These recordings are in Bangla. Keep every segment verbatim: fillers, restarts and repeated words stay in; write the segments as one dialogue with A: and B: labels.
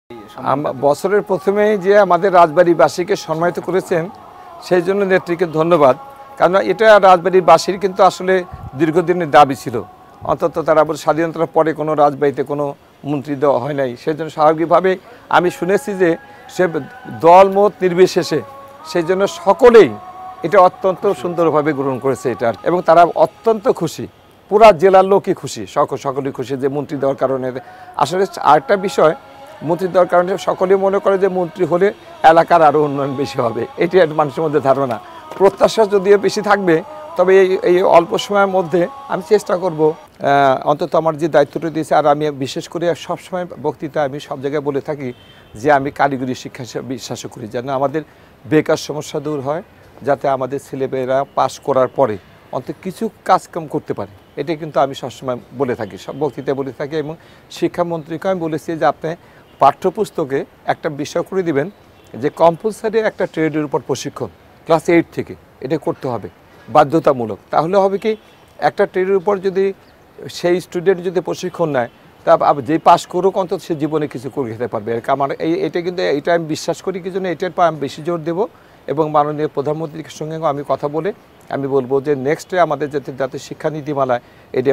A: বছরের প্রথমেই যে আমাদের রাজবাড়ীবাসীকে সম্মানিত করেছেন সেই জন্য নেত্রীকে ধন্যবাদ। কারণ এটা রাজবাড়ীবাসীর কিন্তু আসলে দীর্ঘদিনের দাবি ছিল, অন্তত তারা আবার স্বাধীনতার পরে কোনো রাজবাড়িতে কোনো মন্ত্রী দেওয়া হয় নাই। সেই জন্য স্বাভাবিকভাবে আমি শুনেছি যে সে দলমত নির্বিশেষে সেই জন্য সকলেই এটা অত্যন্ত সুন্দরভাবে গ্রহণ করেছে এটা, এবং তারা অত্যন্ত খুশি, পুরা জেলার লোকই খুশি, সকল সকলেই খুশি যে মন্ত্রী দেওয়ার কারণে। আসলে আরেকটা বিষয়, মন্ত্রী দেওয়ার কারণে সকলেই মনে করে যে মন্ত্রী হলে এলাকার আরও উন্নয়ন বেশি হবে, এটি মানুষের মধ্যে ধারণা। প্রত্যাশা যদিও বেশি থাকবে, তবে এই এই অল্প সময়ের মধ্যে আমি চেষ্টা করব অন্তত আমার যে দায়িত্বটা দিয়েছে। আর আমি বিশেষ করে সবসময় বক্তৃতা আমি সব জায়গায় বলে থাকি যে আমি কারিগরি শিক্ষা বিশ্বাস করি, যেন আমাদের বেকার সমস্যা দূর হয়, যাতে আমাদের ছেলেমেয়েরা পাস করার পরে অন্তত কিছু কাজকাম করতে পারে। এটা কিন্তু আমি সবসময় বলে থাকি, সব বক্তৃতায় বলে থাকি। এবং শিক্ষামন্ত্রীকে আমি বলেছি যে আপনি পাঠ্যপুস্তকে একটা বিষয় করে দিবেন যে কম্পালসারি একটা ট্রেডের উপর প্রশিক্ষণ ক্লাস এইট থেকে এটা করতে হবে, বাধ্যতামূলক। তাহলে হবে কি, একটা ট্রেডের উপর যদি সেই স্টুডেন্ট যদি প্রশিক্ষণ নেয়, তা যে পাস করুক অন্তত সে জীবনে কিছু করে খেতে পারবে। আমার এই এটা কিন্তু এটা আমি বিশ্বাস করি, কি জন্য এটার পর আমি বেশি জোর দেবো। এবং মাননীয় প্রধানমন্ত্রীর সঙ্গে আমি কথা বলে আমি বলবো যে নেক্সটে আমাদের যাতে যাতে শিক্ষানীতিমালায় এটা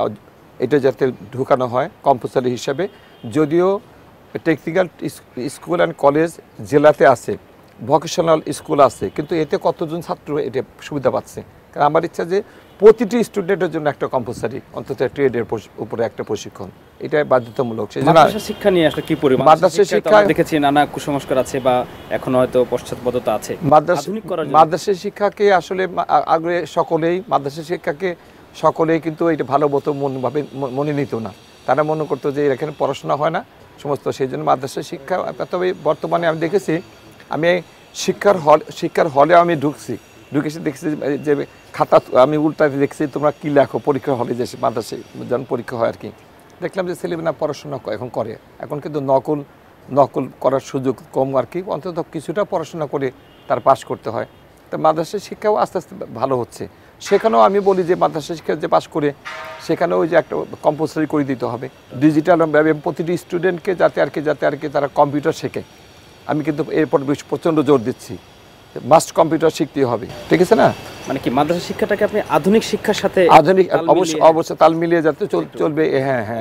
A: এটা যাতে ঢুকানো হয় কম্পালসারি হিসাবে। যদিও টেকনিক্যাল স্কুল অ্যান্ড কলেজ জেলাতে আছে, ভোকেশনাল স্কুল আছে, কিন্তু এতে কতজন ছাত্র এটা সুবিধা পাচ্ছে? কারণ আমার ইচ্ছা যে প্রতিটি স্টুডেন্টের জন্য একটা কম্পালসারি অন্তত ট্রেডের উপরে একটা প্রশিক্ষণ, এটা বাধ্যতামূলক। সেই জন্য
B: মাদ্রাসা শিক্ষা নিয়ে আসলে কি পরিমাণ
A: মাদ্রাসা শিক্ষা
B: দেখেছি নানা কুসংস্কার আছে বা এখন হয়তো পশ্চাৎপদতা আছে।
A: মাদ্রাসা শিক্ষাকে আসলে আগ্রহে সকলেই মাদ্রাসা শিক্ষাকে সকলেই কিন্তু এটা ভালো মতো মনভাবে মনে নিত না, তারা মনে করতো যে এখানে পড়াশোনা হয় না সমস্ত। সেই জন্য মাদ্রাসা শিক্ষা, তবে বর্তমানে আমি দেখেছি, আমি শিক্ষার হল শিক্ষার হলে আমি ঢুকছি ঢুকেছি দেখছি যে খাতা আমি উল্টাতে দেখছি তোমরা কী লেখো পরীক্ষার হলে, যে মাদ্রাসায় যখন পরীক্ষা হয় আর কি, দেখলাম যে ছেলেমেয়েরা পড়াশোনা এখন করে। এখন কিন্তু নকল নকল করার সুযোগ কম আর কি, অন্তত কিছুটা পড়াশোনা করে তার পাস করতে হয়। তো মাদ্রাসা শিক্ষাও আস্তে আস্তে ভালো হচ্ছে। সেখানেও আমি বলি যে মাদ্রাসা শিক্ষা যে পাস করে সেখানেও ওই যে একটা কম্পালসারি করে দিতে হবে ডিজিটাল, প্রতিটি স্টুডেন্টকে যাতে আর কি যাতে আর কি তারা কম্পিউটার শেখে। আমি কিন্তু এরপর প্রচণ্ড জোর দিচ্ছি, মাস্ট কম্পিউটার শিখতেই হবে, ঠিক আছে না?
B: মানে কি মাদ্রাসা শিক্ষাটাকে আপনি আধুনিক শিক্ষার সাথে
A: আধুনিক অবশ্যই অবশ্যই তাল মিলিয়ে যাতে চলবে। হ্যাঁ হ্যাঁ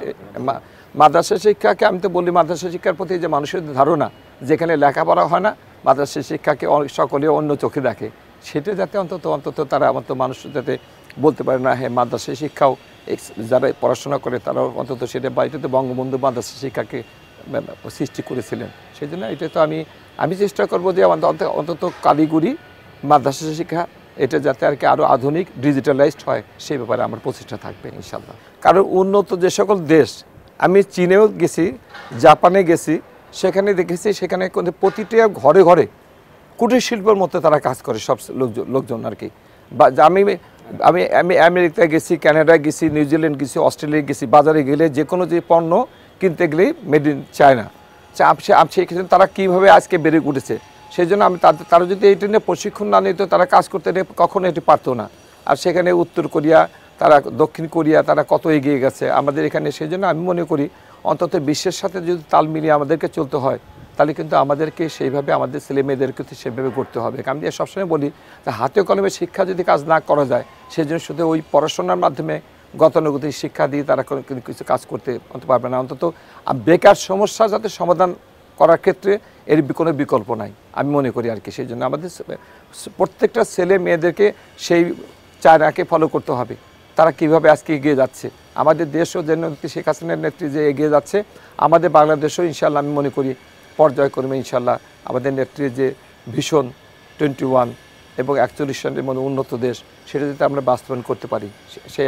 A: মাদ্রাসা শিক্ষাকে আমি তো বলি, মাদ্রাসা শিক্ষার প্রতি যে মানুষের ধারণা যেখানে লেখাপড়া হয় না, মাদ্রাসা শিক্ষাকে সকলে অন্য চোখে দেখে, সেটা যাতে অন্তত অন্তত তারা অন্তত মানুষ যাতে বলতে পারে না হ্যাঁ মাদ্রাসা শিক্ষাও যারা পড়াশোনা করে তারাও অন্তত সেটা, বা এটাতে বঙ্গবন্ধু মাদ্রাসা শিক্ষাকে সৃষ্টি করেছিলেন। সেই জন্য এটা তো আমি আমি চেষ্টা করবো যে অন্তত কারিগরি মাদ্রাসা শিক্ষা এটা যাতে আর কি আরও আধুনিক ডিজিটালাইজড হয়, সেই ব্যাপারে আমার প্রচেষ্টা থাকবে ইনশাল্লাহ। কারণ উন্নত যে সকল দেশ, আমি চীনেও গেছি, জাপানে গেছি, সেখানে দেখেছি সেখানে প্রতিটা ঘরে ঘরে কুটির শিল্পের মতো তারা কাজ করে সব লোকজন লোকজন আর কি। বা আমি আমি আমি আমেরিকায় গেছি, কানাডায় গেছি, নিউজিল্যান্ড গেছি, অস্ট্রেলিয়ায় গেছি, বাজারে গেলে যে কোনো যে পণ্য কিনতে গেলেই মেড ইন চায়না। সেখানে তারা কীভাবে আজকে বেড়ে উঠেছে, সেই জন্য আমি তাদের তারা যদি এইটা নিয়ে প্রশিক্ষণ না নিত, তারা কাজ করতে কখনো এটি পারতো না। আর সেখানে উত্তর কোরিয়া, তারা দক্ষিণ কোরিয়া, তারা কত এগিয়ে গেছে আমাদের এখানে। সেই জন্য আমি মনে করি অন্তত বিশ্বের সাথে যদি তাল মিলিয়ে আমাদেরকে চলতে হয়, তাহলে কিন্তু আমাদেরকে সেইভাবে আমাদের ছেলে মেয়েদেরকে সেভাবে করতে হবে। আমি সবসময় বলি যে হাতে কলমে শিক্ষা যদি কাজ না করা যায়, সেই জন্য শুধু ওই পড়াশোনার মাধ্যমে গতানুগতিক শিক্ষা দিয়ে তারা কিছু কাজ করতে পারবে না। অন্তত বেকার সমস্যা যাতে সমাধান করার ক্ষেত্রে এর কোনো বিকল্প নাই আমি মনে করি আর কি। সেই জন্য আমাদের প্রত্যেকটা ছেলে মেয়েদেরকে সেই চায়নাকে ফলো করতে হবে, তারা কিভাবে আজকে এগিয়ে যাচ্ছে। আমাদের দেশও যে নেত্রী শেখ হাসিনার নেতৃত্বে যে এগিয়ে যাচ্ছে, আমাদের বাংলাদেশও ইনশাল্লাহ আমি মনে করি পর্যায়ক্রমে ইনশাল্লাহ আমাদের নেত্রীর যে ভীষণ টোয়েন্টি ওয়ান এবং একচল্লিশ সনের মধ্যে উন্নত দেশ, সেটা যদি আমরা বাস্তবায়ন করতে পারি, সে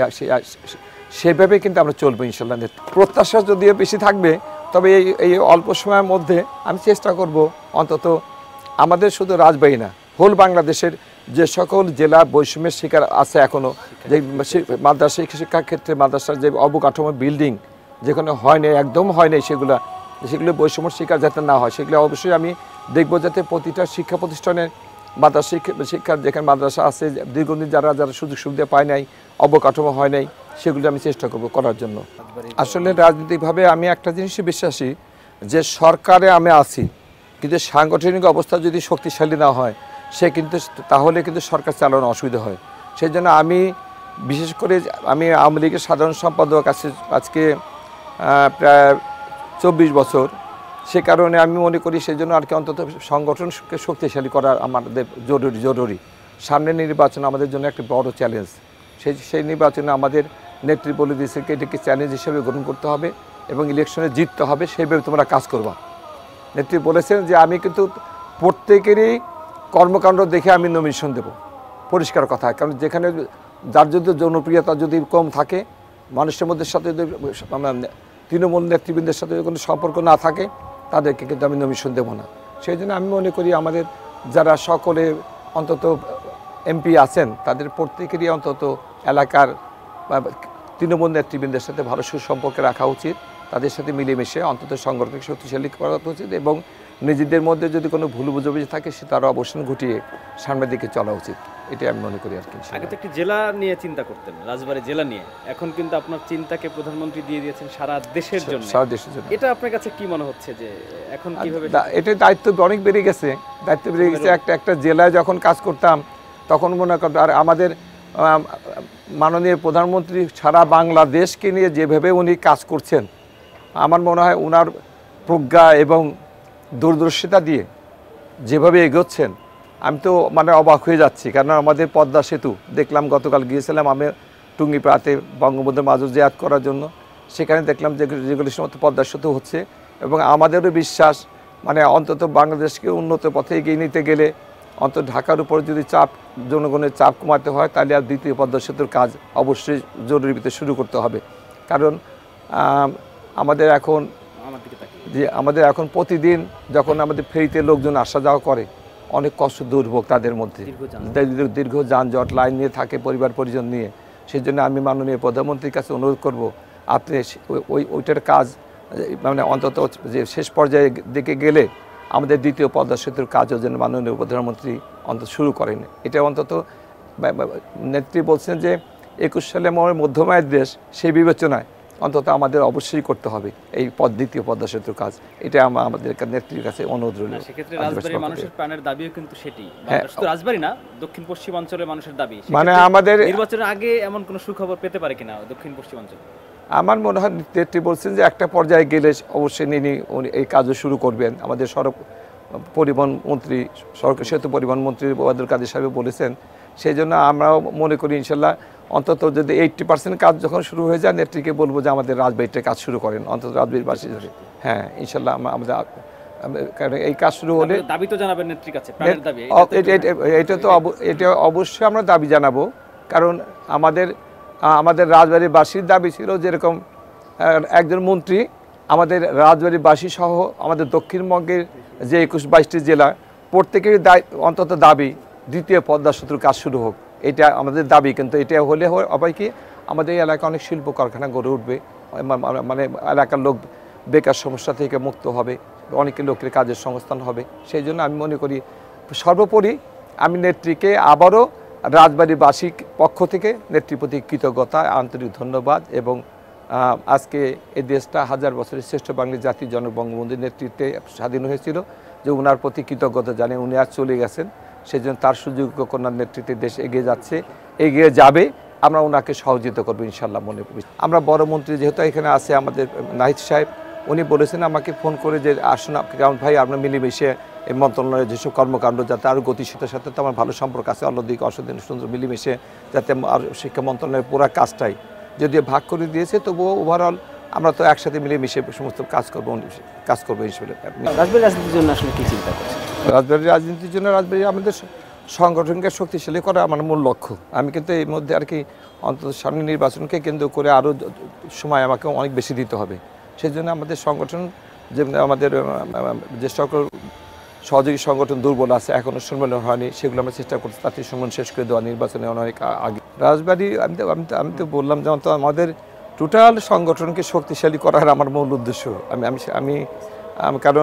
A: সেভাবে কিন্তু আমরা চলবো ইনশাল্লাহ। প্রত্যাশা যদিও বেশি থাকবে, তবে এই এই অল্প সময়ের মধ্যে আমি চেষ্টা করব অন্তত আমাদের শুধু রাজবাড়ী না, হোল বাংলাদেশের যে সকল জেলা বৈষম্যের শিকার আছে এখনও, যে মাদ্রাসা শিক্ষার ক্ষেত্রে মাদ্রাসার যে অবকাঠামো বিল্ডিং যেখানে হয় নাই, একদম হয় নাই, সেগুলো সেগুলো বৈষম্যের শিকার যাতে না হয়, সেগুলো অবশ্যই আমি দেখব যাতে প্রতিটা শিক্ষা প্রতিষ্ঠানের মাদ্রাসা শিক্ষার যেখানে মাদ্রাসা আছে দীর্ঘদিন যারা যারা সুযোগ সুবিধা পায় নাই, অবকাঠামো হয় নাই, সেগুলো আমি চেষ্টা করব করার জন্য। আসলে রাজনৈতিকভাবে আমি একটা জিনিসই বিশ্বাসী যে সরকারে আমি আছি কিন্তু সাংগঠনিক অবস্থা যদি শক্তিশালী না হয় সে কিন্তু তাহলে কিন্তু সরকার চালানো অসুবিধা হয়। সেই জন্য আমি বিশেষ করে আমি আওয়ামী লীগের সাধারণ সম্পাদক আছে আজকে প্রায় চব্বিশ বছর, সে কারণে আমি মনে করি সেই জন্য আর কি অন্তত সংগঠনকে শক্তিশালী করা আমাদের জরুরি জরুরি সামনের নির্বাচন আমাদের জন্য একটা বড় চ্যালেঞ্জ। সেই সেই নির্বাচনে আমাদের নেত্রী বলে দিয়েছে এটাকে চ্যালেঞ্জ হিসেবে গ্রহণ করতে হবে এবং ইলেকশনে জিততে হবে, সেইভাবে তোমরা কাজ করবা। নেত্রী বলেছেন যে আমি কিন্তু প্রত্যেকেরই কর্মকাণ্ড দেখে আমি নমিনেশন দেব, পরিষ্কার কথা। কারণ যেখানে যার যদি জনপ্রিয়তা যদি কম থাকে, মানুষের মধ্যে সাথে যদি তৃণমূল নেতৃবৃন্দের সাথে কোনো সম্পর্ক না থাকে, তাদেরকে কিন্তু আমি নমিনেশন দেবো না। সেই জন্য আমি মনে করি আমাদের যারা সকলে অন্তত এমপি আছেন তাদের প্রত্যেকেরই অন্তত এলাকার তৃণমূল নেতৃবৃন্দের সাথে ভালো সুসম্পর্ক রাখা উচিত, তাদের সাথে মিলেমিশে অন্তত সংগঠনকে শক্তিশালী করা উচিত এবং নিজেদের মধ্যে যদি কোনো ভুল বুঝাবুঝি থাকে সে তারও অবসান ঘটিয়ে সামনের দিকে চলা উচিত, এটাই আমি মনে করি আর কি।
B: আগে তো একটি জেলা নিয়ে চিন্তা করতেন, রাজবাড়ী জেলা নিয়ে, এখন কিন্তু আপনার চিন্তাকে প্রধানমন্ত্রী দিয়ে দিয়েছেন সারা দেশের জন্য।
A: সারা দেশের জন্য এটা
B: আপনার কাছে কি মনে হচ্ছে যে এখন কিভাবে?
A: এটা দায়িত্ব অনেক বেড়ে গেছে, দায়িত্ব বেড়ে গেছে। একটা একটা জেলায় যখন কাজ করতাম তখন মনে করতাম, আর আমাদের মাননীয় প্রধানমন্ত্রী সারা বাংলাদেশকে নিয়ে যেভাবে উনি কাজ করছেন, আমার মনে হয় ওনার প্রজ্ঞা এবং দূরদর্শিতা দিয়ে যেভাবে এগোচ্ছেন আমি তো মানে অবাক হয়ে যাচ্ছি। কারণ আমাদের পদ্মা সেতু দেখলাম, গতকাল গিয়েছিলাম আমি টুঙ্গিপাড়াতে বঙ্গবন্ধু মাজুর জিয়ারত করার জন্য, সেখানে দেখলাম যে যেগুলি সমস্ত পদ্মা সেতু হচ্ছে এবং আমাদেরও বিশ্বাস মানে অন্তত বাংলাদেশকে উন্নত পথে এগিয়ে নিতে গেলে অন্তত ঢাকার উপর যদি চাপ জনগণের চাপ কমাতে হয় তাহলে আর দ্বিতীয় পদ্মা সেতুর কাজ অবশ্যই জরুরি ভিত্তিতে শুরু করতে হবে। কারণ আমাদের এখন যে আমাদের এখন প্রতিদিন যখন আমাদের ফেরিতে লোকজন আসা যাওয়া করে অনেক কষ্ট দুর্ভোগ তাদের মধ্যে, দীর্ঘ যানজট লাইন নিয়ে থাকে পরিবার পরিজন নিয়ে। সেই জন্য আমি মাননীয় প্রধানমন্ত্রীর কাছে অনুরোধ করব আপনি ওই ওইটার কাজ মানে অন্তত যে শেষ পর্যায়ে দিকে গেলে আমাদের দ্বিতীয় পদ্মা সেতুর কাজও যেন মাননীয় প্রধানমন্ত্রী অন্তত শুরু করেন। এটা অন্তত নেত্রী বলছেন যে একুশ সালে আমার মধ্যমায়ের দেশ, সেই বিবেচনায় অন্তত আমাদের অবশ্যই করতে হবে এই পদ দ্বিতীয় পদ্মা সেতুর কাজ। এটা আমাদের নেত্রীর কাছে অনুরোধ রইল।
B: সেক্ষেত্রে রাজবাড়ীর মানুষের প্রাণের দাবিও কিন্তু সেটি, শুধু রাজবাড়ী না দক্ষিণ পশ্চিমাঞ্চলের মানুষের দাবি।
A: মানে আমাদের
B: নির্বাচনের আগে এমন কোনো সুখবর পেতে পারে কিনা দক্ষিণ পশ্চিমাঞ্চল?
A: আমার মনে হয় নেত্রী বলছেন যে একটা পর্যায়ে গেলে অবশ্যই নিনি উনি এই কাজও শুরু করবেন। আমাদের সড়ক পরিবহন মন্ত্রী, সড়ক সেতু পরিবহন মন্ত্রী ওবায়দুল কাদের সাহেব বলেছেন। সেই জন্য আমরাও মনে করি ইনশাল্লাহ অন্তত যদি এইট্টি পার্সেন্ট কাজ যখন শুরু হয়ে যায় নেত্রীকে বলবো যে আমাদের রাজবাড়িতে কাজ শুরু করেন, অন্তত রাজবাড়িবাসী ধরে। হ্যাঁ ইনশাল্লাহ আমাদের কারণ এই কাজ শুরু হলে
B: দাবি তো জানাবেন নেত্রীর কাছে, প্রাণের দাবি।
A: এটা তো এটা অবশ্যই আমরা দাবি জানাবো, কারণ আমাদের আমাদের রাজবাড়িবাসীর দাবি ছিল যেরকম একজন মন্ত্রী আমাদের রাজবাড়িবাসী সহ আমাদের দক্ষিণবঙ্গের যে একুশ বাইশটি জেলা প্রত্যেকের দায় অন্তত দাবি দ্বিতীয় পদ্মা সেতুর কাজ শুরু হোক, এটা আমাদের দাবি। কিন্তু এটা হলে হয় কি আমাদের এই এলাকায় অনেক শিল্প কারখানা গড়ে উঠবে, মানে এলাকার লোক বেকার সমস্যা থেকে মুক্ত হবে, অনেকের লোকের কাজের সংস্থান হবে। সেই জন্য আমি মনে করি সর্বোপরি আমি নেত্রীকে আবারও রাজবাড়িবাসীর পক্ষ থেকে নেত্রীর প্রতি কৃতজ্ঞতা, আন্তরিক ধন্যবাদ এবং আজকে এই দেশটা হাজার বছরের শ্রেষ্ঠ বাঙালি জাতির জনক বঙ্গবন্ধুর নেতৃত্বে স্বাধীন হয়েছিল, যে ওনার প্রতি কৃতজ্ঞতা জানিয়ে উনি আজ চলে গেছেন। সেই জন্য তার সুযোগ্য কন্যার নেতৃত্বে দেশ এগিয়ে যাচ্ছে, এগিয়ে যাবে, আমরা ওনাকে সহযোগিতা করবো ইনশাল্লাহ মনে করি। আমরা বড় মন্ত্রী যেহেতু এখানে আছে আমাদের নাহিদ সাহেব, উনি বলেছেন আমাকে ফোন করে যে আসুন কারণ ভাই আমরা মিলেমিশে এই মন্ত্রণালয়ের যেসব কর্মকাণ্ড যাতে আরও গতিশীলতার সাথে তো আমার ভালো সম্পর্ক আছে, অন্যদিকে অসদিন সুন্দর মিলেমিশে যাতে আর শিক্ষা মন্ত্রণালয়ের পুরো কাজটাই যদিও ভাগ করে দিয়েছে তবুও ওভারঅল আমরা তো একসাথে মিলেমিশে সমস্ত কাজ করবো কাজ করবো হিসেবে।
B: রাজবাড়ির রাজনীতির জন্য আসলে কী চিন্তা করছেন?
A: রাজবাড়ির রাজনীতির জন্য রাজবাড়ি আমাদের সংগঠনকে শক্তিশালী করা আমার মূল লক্ষ্য। আমি কিন্তু এর মধ্যে আর কি অন্তত সামনে নির্বাচনকে কেন্দ্র করে আরও সময় আমাকে অনেক বেশি দিতে হবে। সেই জন্য আমাদের সংগঠন যে আমাদের যে সকল সহযোগী সংগঠন দুর্বল আছে এখনও সম্মেলন হয়নি, সেগুলো আমরা চেষ্টা করছি তাতে সম্মেলন শেষ করে দেওয়া নির্বাচনে অনেক আগে। রাজবাড়ি আমি তো আমি তো আমি তো বললাম যেমন তো আমাদের টোটাল সংগঠনকে শক্তিশালী করার আমার মূল উদ্দেশ্য। আমি আমি আমি কারণ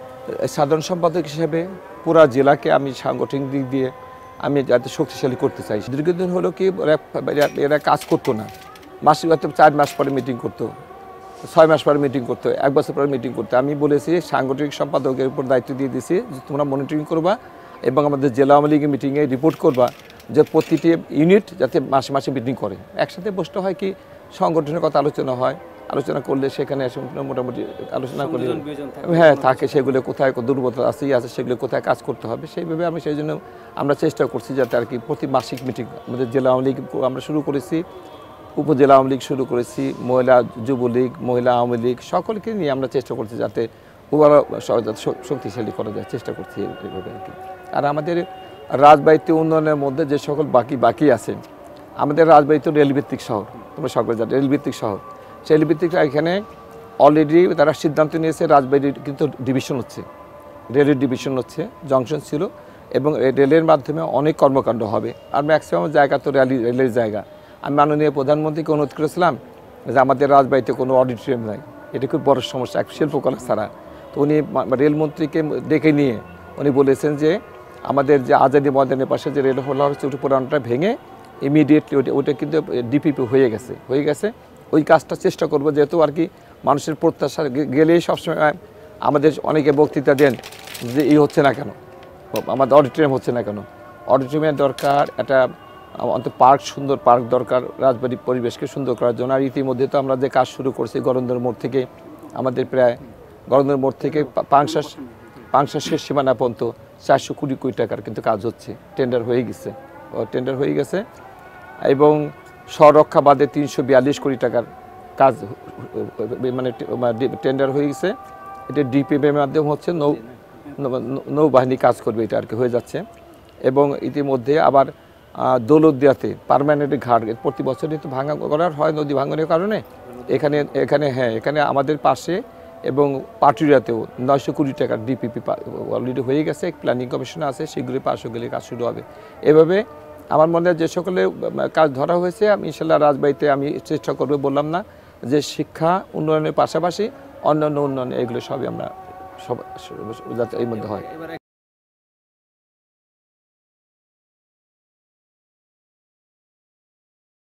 A: সাধারণ সম্পাদক হিসেবে পুরা জেলাকে আমি সাংগঠনিক দিক দিয়ে আমি যাতে শক্তিশালী করতে চাই। দীর্ঘদিন হলো কি এরা কাজ করতো না, মাসিক হয়তো চার মাস পরে মিটিং করতো, ছয় মাস পরে মিটিং করতে হয়, এক বছর পরে মিটিং করতে। আমি বলেছি সাংগঠনিক সম্পাদকের উপর দায়িত্ব দিয়ে দিয়েছি যে তোমরা মনিটরিং করবা এবং আমাদের জেলা আওয়ামী লীগের মিটিংয়ে রিপোর্ট করবা যে প্রতিটি ইউনিট যাতে মাসে মাসে মিটিং করে। একসাথে বসতে হয় কি সংগঠনের কথা আলোচনা হয়, আলোচনা করলে সেখানে এসে মোটামুটি আলোচনা করলে হ্যাঁ থাকে, সেগুলো কোথায় দুর্বলতা আছে আছে সেগুলো কোথায় কাজ করতে হবে সেইভাবে আমি সেই জন্য আমরা চেষ্টা করছি যাতে আর কি প্রতি মাসিক মিটিং আমাদের জেলা আওয়ামী লীগ আমরা শুরু করেছি, উপজেলা আওয়ামী লীগ শুরু করেছি, মহিলা যুবলীগ, মহিলা আওয়ামী লীগ সকলকে নিয়ে আমরা চেষ্টা করছি যাতে ওভারঅল শক্তিশালী করা যায়, চেষ্টা করছি এইভাবে আর কি। আর আমাদের রাজবাড়িতে উন্নয়নের মধ্যে যে সকল বাকি বাকি আছে, আমাদের রাজবাড়ি তো রেলভিত্তিক শহর, তোমরা সকলে জানো রেলভিত্তিক শহর। সেই রেলভিত্তিক এখানে অলরেডি তারা সিদ্ধান্ত নিয়েছে রাজবাড়ির কিন্তু ডিভিশন হচ্ছে, রেলের ডিভিশন হচ্ছে, জংশন ছিল এবং রেলের মাধ্যমে অনেক কর্মকাণ্ড হবে। আর ম্যাক্সিমাম জায়গা তো রেলি রেলের জায়গা। আমি মাননীয় প্রধানমন্ত্রীকে অনুরোধ করেছিলাম যে আমাদের রাজবাড়িতে কোনো অডিটোরিয়াম নাই, এটা খুব বড় সমস্যা এক শিল্পকলা ছাড়া। তো উনি রেলমন্ত্রীকে ডেকে নিয়ে উনি বলেছেন যে আমাদের যে আজাদি ময়দানের পাশে যে রেল হল হচ্ছে ওটা পুরানটা ভেঙে ইমিডিয়েটলি ওটা ওটা কিন্তু ডিপিপি হয়ে গেছে হয়ে গেছে ওই কাজটা চেষ্টা করবো, যেহেতু আর কি মানুষের প্রত্যাশা গেলেই সবসময় আমাদের অনেকে বক্তৃতা দেন যে এই হচ্ছে না কেন, আমাদের অডিটোরিয়াম হচ্ছে না কেন। অডিটোরিয়ামের দরকার, একটা অন্তত পার্ক, সুন্দর পার্ক দরকার রাজবাড়ির পরিবেশকে সুন্দর করার জন্য। আর ইতিমধ্যে তো আমরা যে কাজ শুরু করছি গরন্দর মোড় থেকে, আমাদের প্রায় গরন্দর মোড় থেকে পাংশাস পাংশাস শেষ সীমানা পর্যন্ত চারশো কোটি কোটি টাকার কিন্তু কাজ হচ্ছে, টেন্ডার হয়ে গেছে টেন্ডার হয়ে গেছে এবং স্বরক্ষা বাদে তিনশো বিয়াল্লিশ কোটি টাকার কাজ মানে টেন্ডার হয়ে গেছে। এটা ডিপিএমের মাধ্যমে হচ্ছে, নৌ নৌবাহিনী কাজ করবে, এটা আর কি হয়ে যাচ্ছে। এবং ইতিমধ্যে আবার দৌলতদিয়াতে পার্মানেন্ট ঘাট প্রতি বছরই তো ভাঙা করার হয় নদী ভাঙনের কারণে, এখানে এখানে হ্যাঁ এখানে আমাদের পাশে এবং পাটুরিয়াতেও নয়শো কোটি টাকার ডিপিপি অলরেডি হয়ে গেছে, প্ল্যানিং কমিশনে আছে, সেগুলি পাশ গেলে কাজ শুরু হবে। এভাবে আমার মনে হয় যে সকলে কাজ ধরা হয়েছে, আমি ইনশাল্লাহ রাজবাড়িতে আমি চেষ্টা করবো, বললাম না যে শিক্ষা উন্নয়নের পাশাপাশি অন্যান্য উন্নয়ন এগুলো সবই আমরা সব যাতে এর মধ্যে হয়।